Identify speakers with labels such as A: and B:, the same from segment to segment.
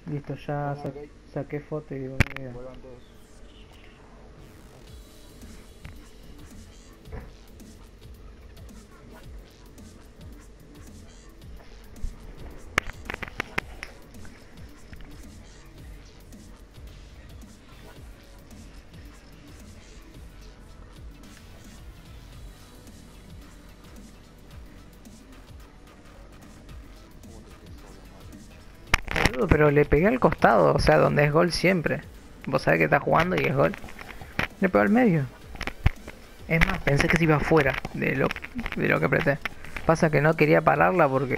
A: Listo, ya
B: Bueno, ok,
A: saqué foto y digo que...
B: vuelvan todos.
A: Boludo, pero le pegué al costado, o sea, donde es gol siempre. Vos sabés que está jugando y es gol. Le pegó al medio. Es más, pensé que se iba afuera de lo que apreté. Pasa que no quería pararla porque...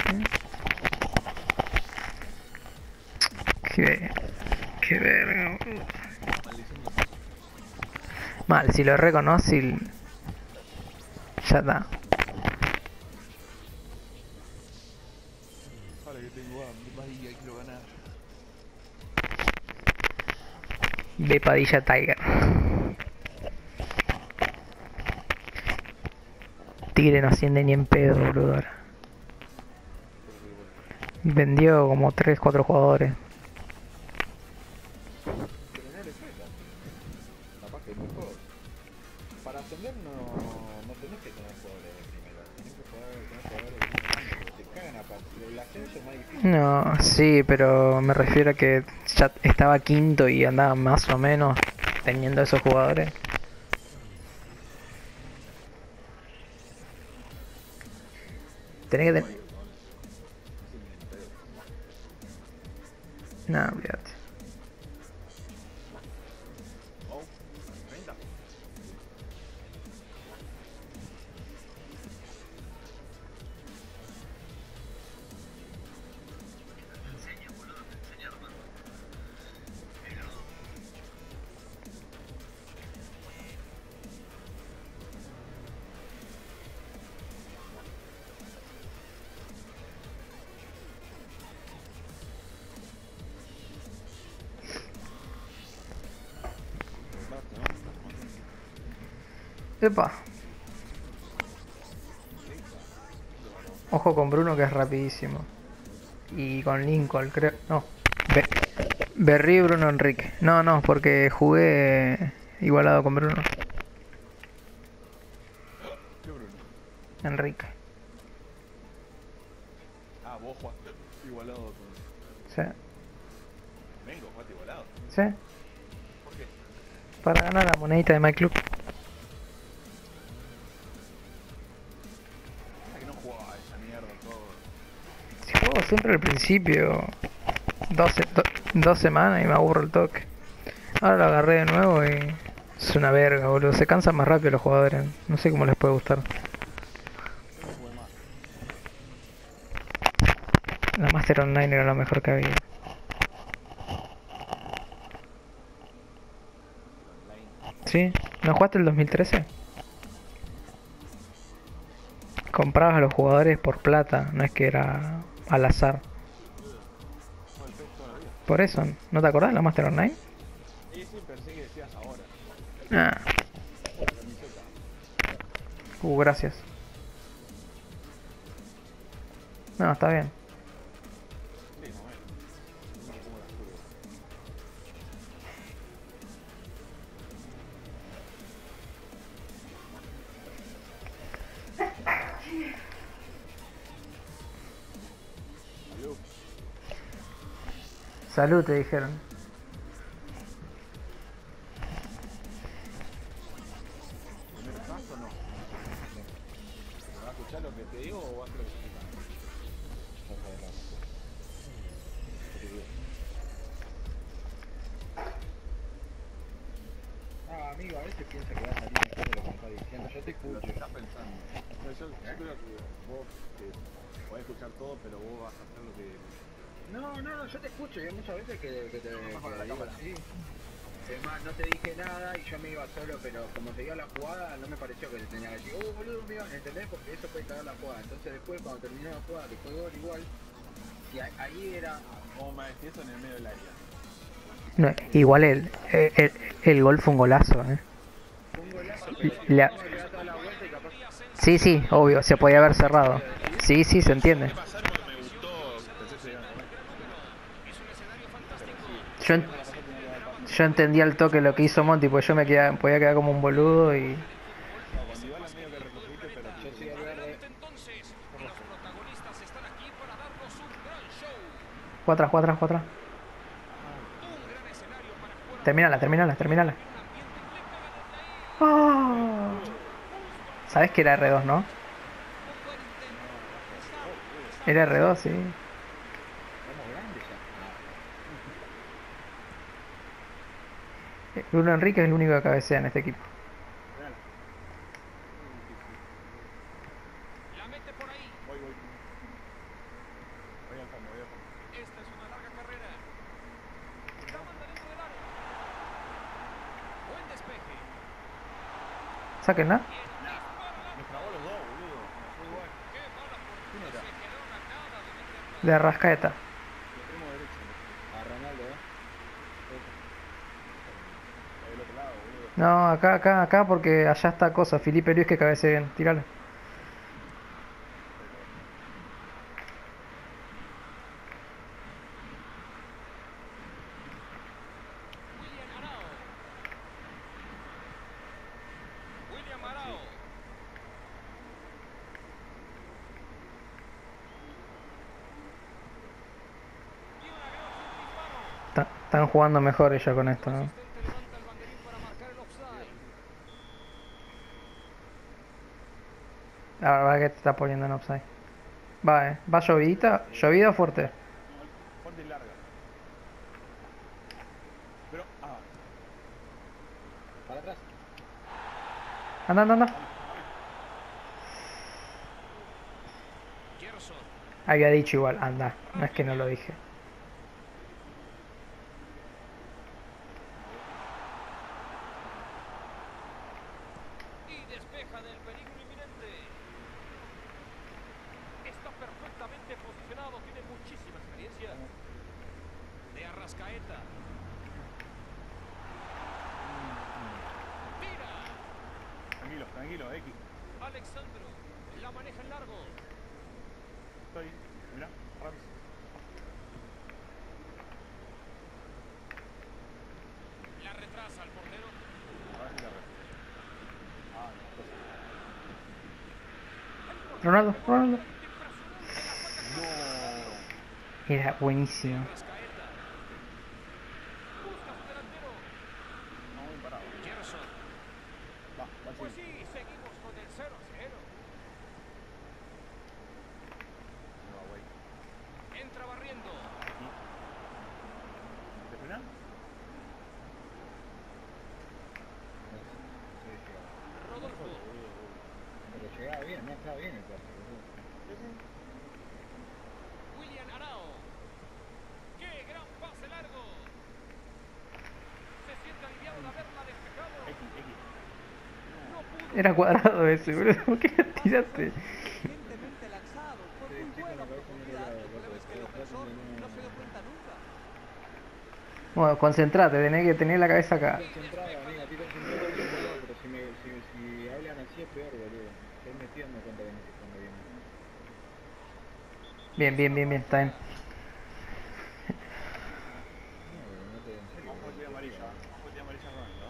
A: Qué, qué verga, boludo.
B: Maldición.
A: Mal, si lo reconocí, ya está.
B: Ahora que tengo hambre, Padilla, quiero ganar.
A: De Padilla Tiger. Tigre no asciende ni en pedo, boludo. Ahora.
B: ¿Por qué? ¿Por qué?
A: Vendió como 3 4 jugadores.
B: Pero no le fue tan bien. Capaz que mejor. Para ascender no tenés que tener jugadores de primera. Tenés que tener jugadores de primer mundo, porque te cagan a el ascenso es más difícil.
A: No, sí, pero me refiero a que ya estaba quinto y andaba más o menos teniendo esos jugadores. Tenés que
B: No,
A: tener...
B: no asciende ni en pedo.
A: No, olvídate.
B: Oh, 30. Cortaste, ¿no? Estás matando.
A: Epa,
B: Epa. ¿Dónde va la otra?
A: ojo con Bruno que es rapidísimo. Y con Lincoln, creo... No. Be Berry Bruno Enrique. No, no, porque jugué igualado con Bruno.
B: ¿Qué Bruno?
A: Enrique.
B: Ah, vos jugaste igualado con...
A: Sí.
B: Vengo, jugaste igualado.
A: Sí.
B: ¿Por qué?
A: Para ganar la monedita de My Club.
B: Pasa que no jugaba a esa mierda todo.
A: Si juego siempre al principio. 2 semanas y me aburro el toque. Ahora lo agarré de nuevo y... Es una verga, boludo. Se cansan más rápido los jugadores. No sé cómo les puede gustar.
B: Yo no jugué más.
A: La Master Online era lo mejor que había.
B: El online.
A: ¿Sí? ¿No jugaste el 2013? Comprabas a los jugadores por plata, no es que era al azar.
B: Boludo. Juego el PES toda la vida.
A: Por eso, ¿no te acordás de la Master Online?
B: Sí, sí, pensé que decías ahora.
A: Ah,
B: La camiseta.
A: gracias. No, está bien.
B: Sí, más o menos. No me pongo las curvas. Salud.
A: Salud, te dijeron.
B: ¿Primer paso o no? ¿Me vas a escuchar lo que te digo o vas a hacer lo que te diga? Ya sabes la respuesta. Yo te digo. Ah, amigo, a veces piensa que va a salir mejor de lo que me está diciendo. Yo te
C: Lo que
B: escucho.
C: estás pensando. No, yo
B: ¿Eh?
C: creo que vos podés escuchar todo, pero vos vas a hacer lo que...
B: No, yo te escucho y hay muchas veces que te
C: Mejor para la
B: digo
C: cámara.
B: sí. Es más, no te dije nada y yo me iba solo, pero como te dio la jugada, no me pareció que te tenía que decir, boludo, me iba, ¿entendés? Porque eso puede cagar la jugada. Entonces después, cuando terminó la jugada, que fue gol igual, y ahí era...
C: Vos me decís eso en el medio del área.
A: No, igual el gol fue un golazo, ¿eh?
B: Fue un golazo, pero si
A: La-
B: vos le das toda la vuelta y capaz...
A: Sí, sí, obvio, se podía haber cerrado.
B: ¿Qué decir?
A: Sí, sí, se
C: Lo
A: entiende.
C: dejé pasar porque me gustó. Pensé que se iban a comer.
A: Yo, en- yo entendía al toque lo que hizo Monty, pues yo podía quedar como un boludo y...
C: No, con Dybala medio que retrocediste, pero
B: Yo soy el verde.
A: Juega atrás, juega atrás, juega atrás. Terminala, terminala, terminala. ¡Ah! ¿Sabes que era R2, no? Era R2, sí.
B: Estamos grandes ya.
A: Bruno Enrique es el único que cabecea en este equipo.
C: frenala. Voy, voy. Voy al fondo, voy al fondo.
A: Sáquenla.
C: Me trabó los dos, boludo. Fue igual. ¿Quién era?
A: De Arrascaeta.
C: Extremo derecho.
B: A Ronaldo,
C: Ahí del otro lado, boludo.
A: No, acá, acá, acá, porque allá está cosa. Felipe Luis que cabecea bien. Tírala. Están jugando mejor ellos con esto, ¿no? La verdad que te está poniendo en offside. Va, va llovidita, llovida o fuerte.
C: Fuerte y larga. Pero,
B: para atrás.
A: Anda, anda, anda. Había dicho igual, anda. No es que no lo dije.
C: tranquilo, tranquilo, X. Estoy, mirá, rápido. A ver si la re. No,
A: Ronaldo, Ronaldo.
C: no.
A: Era buenísimo.
C: No, bien parado. Va, va, sí. No, güey. ¿Te frenás?
B: Pero llegaba bien, no estaba bien el pase, boludo.
C: Sí, sí. X, X.
A: Era cuadrado ese, boludo. ¿Por qué lo tiraste?
B: Estoy con la cabeza en otro lado, loco. No se dio cuenta nunca.
A: Bueno, concentrate, tenés que tener la cabeza acá.
B: Concentrado, amiga, estoy concentrado todo el tiempo, no, pero si hablan así es peor, boludo. Estoy metido en cuenta que no se están bien.
A: Bien, bien, bien, bien, está bien.
B: No, boludo, no te en serio.
C: Vamos por el amarilla. Vamos por el amarilla Ronaldo.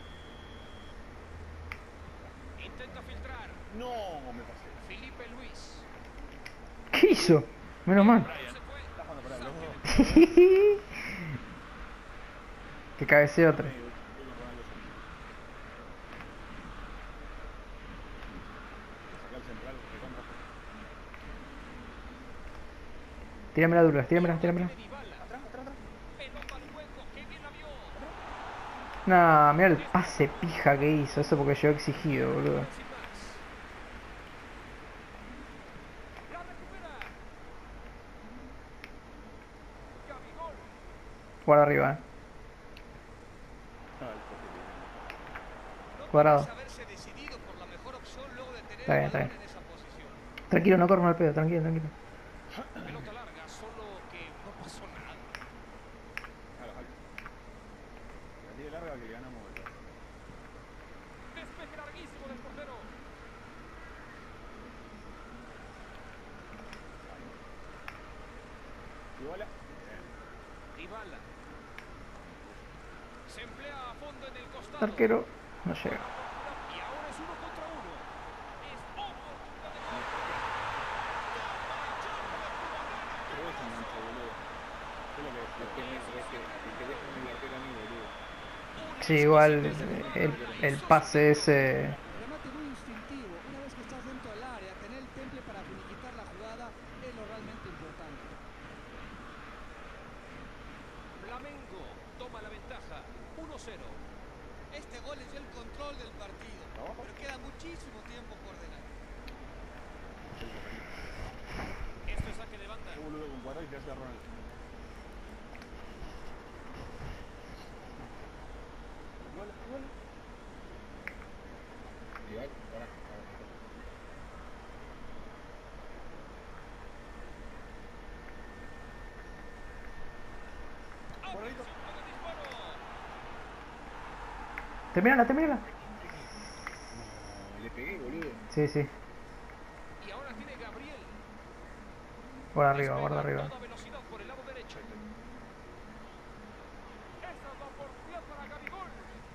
C: No, me pasé.
A: ¿Qué hizo? Menos mal.
C: Está jugando para los dos.
A: Que cabecee otro.
C: Voy con Ronaldo solo. Saca el central, recontra.
A: Tíramela, Douglas, tíramela, tíramela.
C: Atrás, atrás, atrás.
A: Nah, mira el pase pija que hizo. Eso porque yo he exigido, boludo. Guarda arriba,
C: No, el poste
A: Cuadrado. Está bien, está bien. Tranquilo, no corro el pedo, tranquilo, tranquilo.
C: Jala, jala. La tira larga que ganamos el pase. Iguala. Se emplea a fondo en el costado.
A: Arquero. No llega.
C: Y ahora es 1 contra 1. Es oportunidad de gol.
D: Pero es enganche, boludo. ¿Qué es lo que
B: Es
D: decía?
B: que, es que dejan el arquero a mí, boludo.
A: Sí, igual el pase ese.
E: Remate muy instintivo. Una vez que estás dentro del área, tener el temple para finiquitar la jugada es lo realmente importante.
C: Flamengo toma la ventaja. 1-0.
E: Este gol es el control del partido,
D: ¿Trabajo?
E: pero queda muchísimo tiempo por delante.
C: Esto es saque de banda.
D: Qué boludo con Cuadrado y te hace Ronald. Igual, igual.
B: Igual, ahora.
D: Cuadradito.
A: Terminala, terminala.
B: No, le pegué, boludo.
A: Sí, sí.
C: Y ahora tiene Gabriel.
A: Guarda arriba,
C: Despega
A: guarda
C: a
A: arriba.
C: toda velocidad por el lado derecho. Esa es la oportunidad para Gabigol.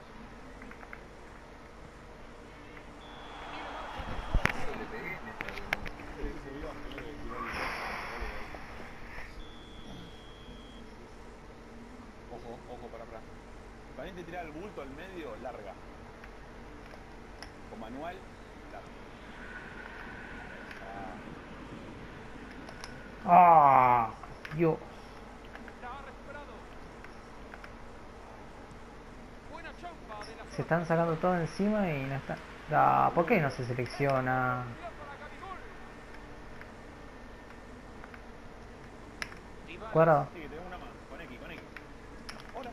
C: Y le marcan el fuera de juego.
B: Le pegué en esa, boludo.
D: Se iba a poner de tirar el coche. Ojo, ojo, para atrás. También te tira el bulto al medio, larga. Con manual, larga.
A: ¡Ah! Dios.
C: La ha recuperado. Buena chompa de la
A: Se están sacando todo encima y no está. Ah, ¿por qué no se selecciona?
C: oportunidad para Gabigol. Dybala.
A: Cuadrado.
D: Sí, que te da una más. Con X, con X. Hola.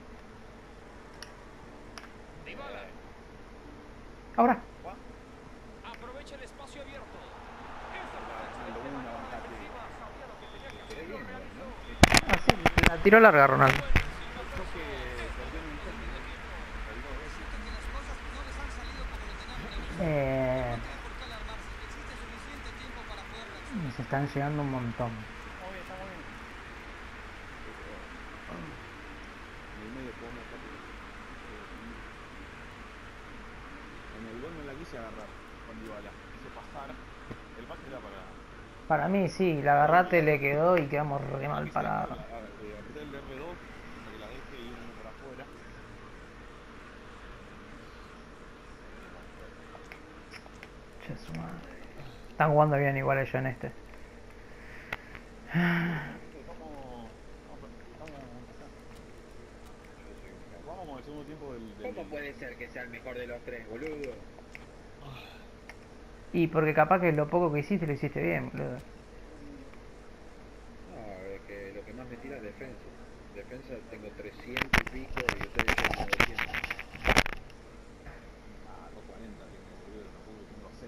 C: Dybala.
A: Ahora.
D: Juan.
C: Aprovecha el espacio abierto.
D: Una bancate.
C: Sabía lo que tenía que hacer.
B: Quedé
C: Lo
B: bien, igual,
C: realizó.
B: ¿no?
A: Ah, sí, la tiró larga, Ronaldo.
D: Choque, perdió en un choque.
E: Sienten que las cosas no les han salido como lo tenían previsto.
A: Eh,
E: No tiene por qué alarmarse. Existe suficiente tiempo para poder reaccionar.
A: nos están llegando un montón.
D: Estamos bien, estamos bien. En el medio podemos estar. En el gol no la quise agarrar con Dybala. Quise pasar. El pase era para.
A: Para mí sí, la agarrate le quedó y quedamos re mal parados.
D: Apreté el R2 para que la deje y uno para afuera.
A: Che, su madre. Están jugando bien igual ellos en este.
D: Vamos como el segundo tiempo del
B: ¿Cómo puede ser que sea el mejor de los tres, boludo?
A: Y porque capaz que lo poco que hiciste lo hiciste bien, boludo.
B: No, es que lo que más me tira es defensa. Defensa tengo 300 y pico y ustedes tienen 200.
D: 240 tengo, boludo, tampoco tengo a 0.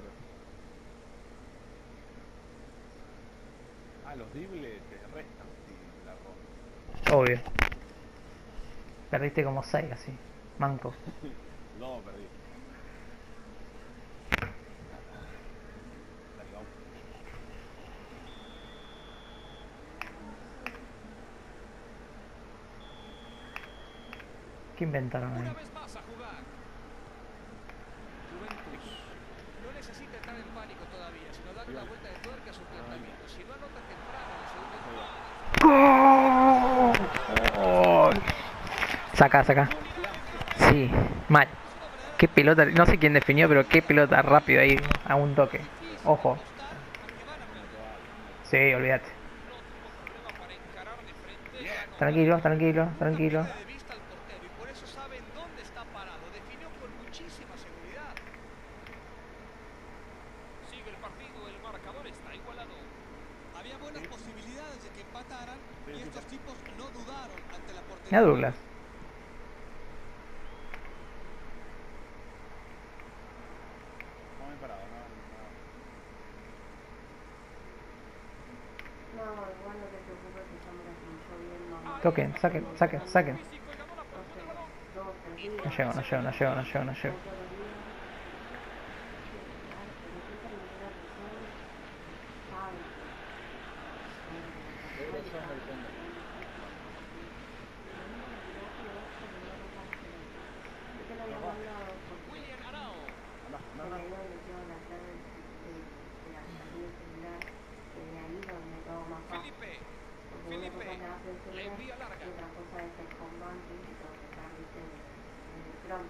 D: Los dribles te restan si la rompes.
A: Obvio. Perdiste como 6 así. Manco.
D: No, perdí. Dale, vamos.
A: ¿Qué inventaron
C: Una
A: ahí?
C: vez más a jugar. Juventus.
E: No necesita entrar en pánico todavía, sino darle una vuelta de tuerca a su planteamiento. Si no anota temprano en el segundo
A: ¡Gol! Saca, saca. Sí, mal. Qué pelota, no sé quién definió, pero qué pelota rápido ahí a un toque. Ojo. Sí, olvídate.
C: Para encarar de frente.
A: Tranquilo, tranquilo, tranquilo.
E: de vista al portero y por eso saben dónde está parado. Definió con muchísima seguridad.
C: Sigue el partido. El marcador está igualado.
E: Había buenas posibilidades de que empataran y estos tipos no dudaron ante la portería.
A: Mira Douglas.
D: Vamos bien parados, no.
F: No, igual no te preocupes que estamos lloviendo.
A: Toquen, saquen, saquen, saquen.
C: Físico y ganó la posición de balón.
F: Dos, tres días.
A: No llego, no llego, no llego, no llego, no llego.
F: Todos los días.
B: Euros son el fondo.
F: encender y otra cosa es el combate y todo que está ¿viste? En el front.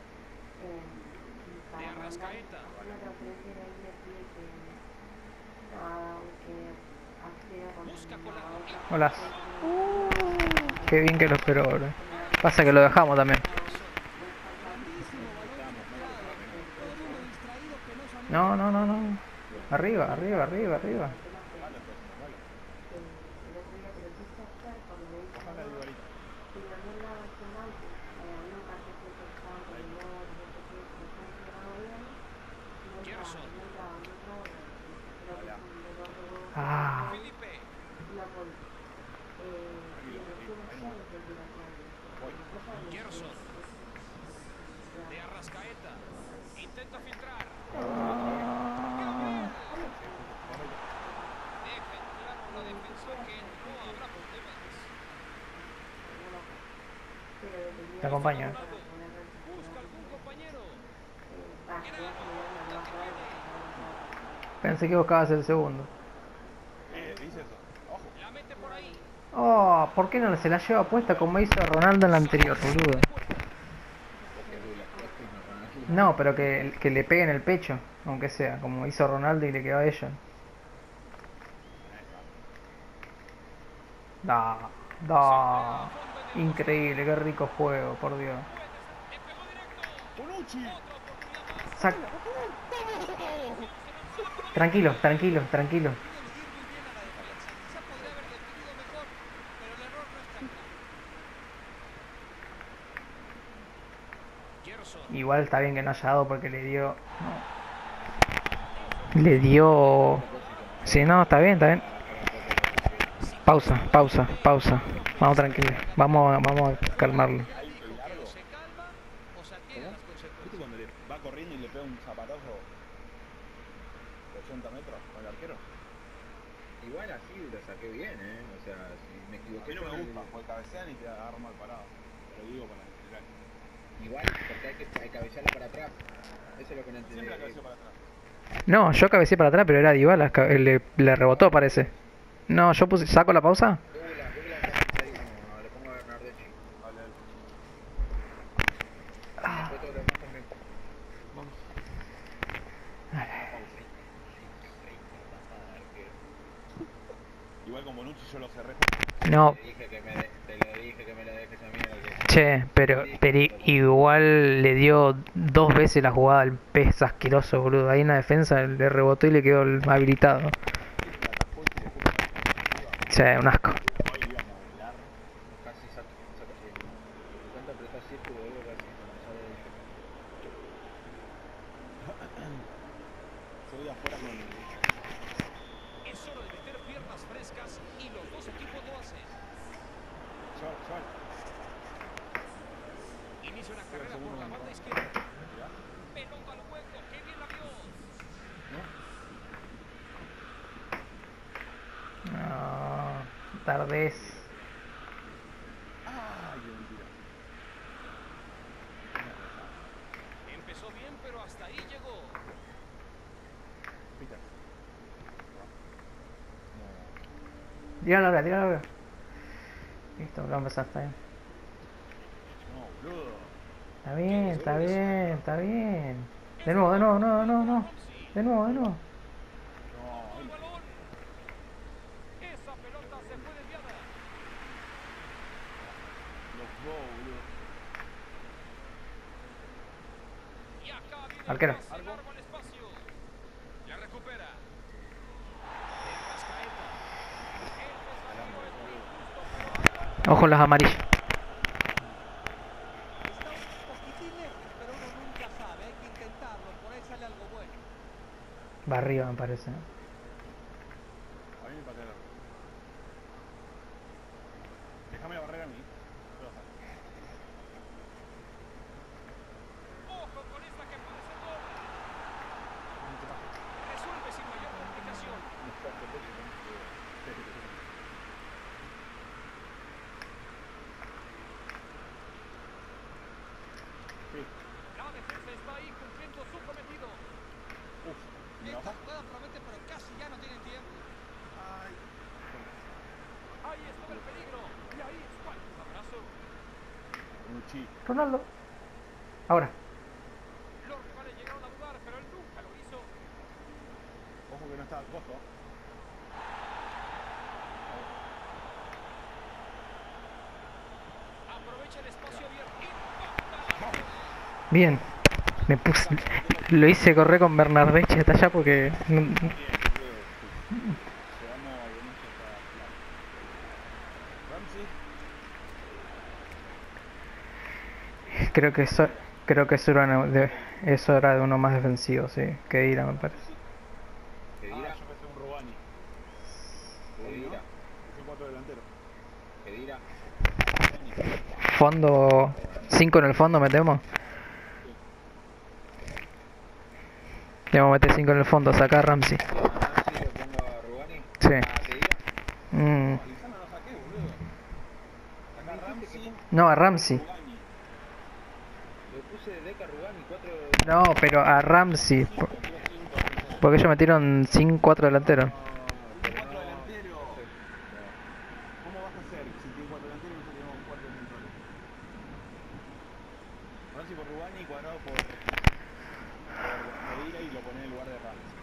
F: Y para mandar una transferencia de ahí me pide que aunque acceda con la otra
A: Hola.
F: transferencia,
A: Qué bien que lo esperó, bro. Pasa que lo dejamos también.
E: Grandísimo balón desviado. Todo el mundo distraído, penosamente.
A: No, no, no, no. Arriba, arriba, arriba, arriba.
D: Vale, pues, vale.
F: el otro día que lo quise hacer cuando me dijo
D: Bajala de igualita.
F: y no había la versión antes, había un cartel que estaba con el modo, no sé qué, que no funcionaba bien, no entraba, creo que es un dolor de huevo.
A: Ah.
F: No podía. Y recién ayer lo volví a hacer. La cosa de
C: Gerson. De Arrascaeta. Intenta filtrar. Deja en claro la defensa que no habrá problemas.
A: Te acompaño.
C: Busca algún compañero.
A: Pensé que buscabas el segundo.
D: Dice eso. Ojo.
C: La mete por ahí.
A: Oh, ¿por qué no se la lleva puesta como hizo Ronaldo en la anterior, boludo? No, pero que le pegue en el pecho, aunque sea, como hizo Ronaldo y le quedó a ella. Da, da. Increíble, qué rico juego, por Dios.
D: ¡Bonucci!
A: Sac. Tranquilo, tranquilo, tranquilo.
E: Quizá podría haber definido mejor, pero el error no está claro.
C: Gerson.
A: Igual está bien que no haya dado porque le dio... Le dio... Sí, no, está bien, está bien. Pausa, pausa, pausa. Vamos tranquilo. Vamos a calmarlo.
C: Dijo que o se calma o se atiene a las
D: ¿Viste
C: consecuencias.
D: cuando le va corriendo y le pega un zapatazo de 80 metros al arquero?
B: Igual así lo saqué bien, o sea, si me
D: A
B: equivoqué
D: mí no
B: yo
D: me gusta, porque cabecean y te agarran mal parado. Te lo digo para explicar.
B: igual porque hay que cabecearlo para atrás. Eso es lo que no entendí.
D: Siempre la cabeceo para atrás.
A: No, yo cabeceé para atrás, pero era Dybala. Le rebotó, parece. No, yo puse... ¿Saco la pausa?
B: Douglas está cansadísimo, le pongo a Bernardeschi.
D: Vale, dale.
B: Después todo lo demás también.
D: Vamos. Igual con Bonucci yo lo cerré.
A: No,
B: Te lo dije que me lo dejes a mí.
A: che, pero igual le dio 2 veces la jugada al pez asqueroso, boludo. Ahí en la defensa le rebotó y le quedó habilitado. Che, un asco.
D: Hoy íbamos a bailar.
B: Casi saco. Cuando apretás círculo, boludo, casi cuando sale de ahí.
D: Se voy afuera con...
C: Es hora de meter piernas frescas y los dos equipos lo hacen.
D: Chaval.
C: Inicia una carrera por la banda izquierda. Pelota al hueco, qué bien la vio.
A: No, tardez.
D: ¡Ay, qué mentira!
C: Empezó bien, pero hasta ahí llegó.
D: Peter.
A: Tíralo ahora, tíralo ahora. Listo, vamos a empezar, está bien.
D: No, boludo.
A: Está bien, está bien, está bien. De nuevo, no. De nuevo.
D: No,
C: El balón. Esa pelota se fue desviada.
D: los dos, boludo.
C: Y acá viene
A: Arquero.
C: el pase largo al espacio. La recupera. Arrascaeta. El desafío es muy justo, pero
A: Ojo las amarillas.
E: Está un poquitín lejos, pero uno nunca sabe. Hay que intentarlo. Por ahí sale algo bueno.
A: Va arriba, me parece.
D: A mí me patea el arco. Déjame la barrera a mí. Yo bajar.
C: ojo con esta que puede ser gol. Resuelve sin mayor complicación. La defensa está ahí cumpliendo su cometido.
D: Uf, ¿me
E: Esta
D: bajas?
E: jugada promete, pero casi ya no tienen tiempo.
D: Ay.
C: Ahí estuvo el peligro.
D: Bonucci.
A: Ronaldo. Ahora.
C: Los rivales llegaron a dudar, pero él nunca lo hizo.
D: Ojo que no está cojo.
C: Aprovecha el espacio abierto.
A: Bien. Me puse. Lo hice correr con Bernardeschi hasta allá porque.
D: Bien, boludo. Llegamos a Bonucci hasta Ramsey.
A: Creo que eso era de uno más defensivo, sí. Que Dira, me parece.
B: Que
D: Ah,
B: dirá,
D: yo pensé un Rubani.
B: que dirá,
D: Es un 4 delantero.
B: que dirá.
A: Fondo. 5 en el fondo metemos. Le vamos a meter 5 en el fondo, sacar a Ramsey.
B: A Ramsey lo pongo a Rugani.
A: Sí.
B: Ah, que dirá.
D: Alisana lo saqué, boludo. Acá Ramsey.
A: No, a Ramsey.
D: Rubani.
B: Le puse de Deca a Rugani, 4.
A: No, pero a Ramsey. Porque ellos metieron 4 delanteros.
D: Tiene 4 delanteros. ¿Cómo vas a hacer si tiene 4 delanteros y nosotros tenemos 4 defensores? Ramsey por Rubani y Cuadrado por Medina y lo pone en el lugar de Ramsey.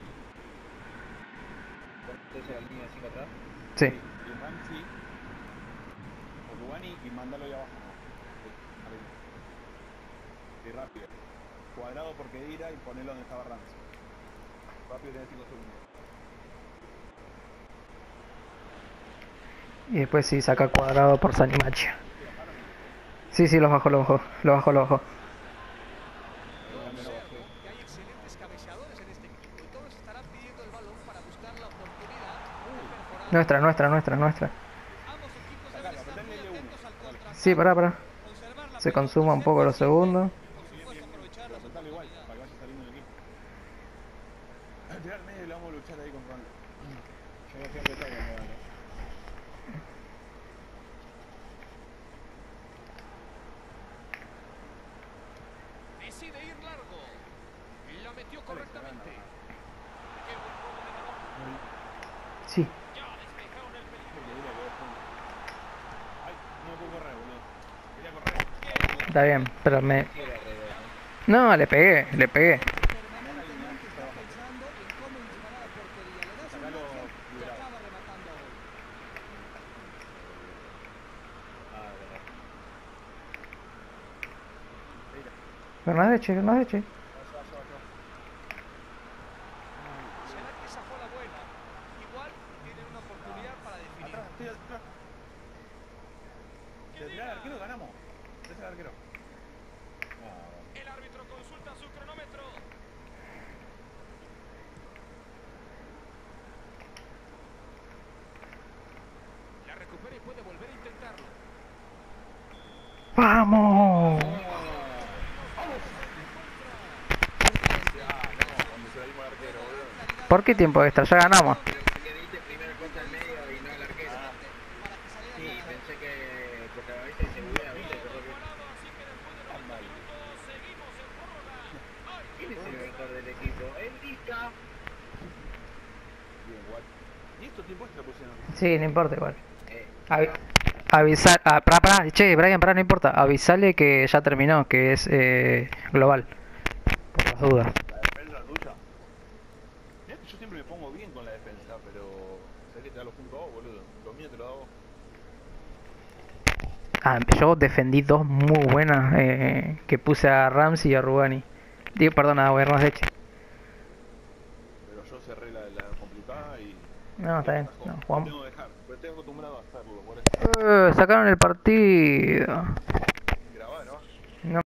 B: Entonces la línea de 5 atrás.
A: Sí.
D: Y Ramsey por Rubani y mándalo ahí abajo. Sí, arriba. Y rápido. Cuadrado por Kedira y ponelo donde estaba Ramsey. Rápido, tenés 5 segundos.
A: Y después sí, saca Cuadrado por Sanimachi. Sí, los bajo.
E: Que hay excelentes cabeceadores en este equipo y todos estarán pidiendo el balón para buscar la oportunidad de perforar.
A: Nuestra.
E: Ambos equipos deben estar muy atentos al contraataque.
A: Sí, pará.
E: Conservar la
A: Se
E: pelota
A: consuma un
E: ser
A: poco los
E: paciente
A: segundos.
E: y, por supuesto, aprovechar
D: Pero
E: las
D: soltalo igual,
E: oportunidades.
D: para que vaya saliendo el equipo. Tirar al medio y le vamos a luchar ahí con Ronaldo.
B: Yo no siempre está cuando gano.
C: Decide ir largo. La metió correctamente. Qué buen juego de balón.
A: Sí.
C: Ya despejaron el peligro.
D: Kedira quedó junto. Ay, no puedo correr, boludo. Quería correr.
A: Está bien, pero me...
B: Era re bueno.
A: No, le pegué.
E: Permanentemente está pensando en cómo disparar a portería. Le das un
D: Sacalo
E: margen y
D: liberado.
E: acaba rematando a gol.
B: Ah, verdad.
A: Bernardeschi.
D: Vaya.
C: ¿Será que esa fue la buena? Igual tienen una oportunidad para definir.
D: Atrás, estoy atrás. De tirar al arquero ganamos. Ese es el arquero.
C: El árbitro consulta su cronómetro. La recupera y puede volver a intentarlo.
A: ¡Vamos!
D: Cuando se la dimos al arquero, boludo.
A: ¿Por qué tiempo extra? Ya ganamos.
B: Pero porque diste primero el corte al medio y no al arquero. Sí, pensé que. Porque a veces se buguea, ¿viste? Pero que. ¿Quién es el mejor del equipo? ¡El Dica!
D: Bien, igual. ¿Y estos tiempos extra pusieron?
A: Sí, no importa igual.
B: Eh,
A: Avisar... pará. Che, Brian, no importa. Avisale que ya terminó, que es global. Por las dudas.
D: ¿La defensa tuya? Mirá que yo siempre me pongo bien con la defensa, pero... ¿Sabés que te da los puntos a vos, boludo? Los míos te los da vos.
A: Yo defendí 2 muy buenas que puse a Ramsey y a Rugani. Digo, perdón, a Bernardeschi.
D: Pero yo cerré la complicada y...
A: No, está bien. No,
D: Lo
A: jugamos.
D: tengo que dejar, pero estoy acostumbrado a hacerlo, por eso.
A: Sacaron el partido.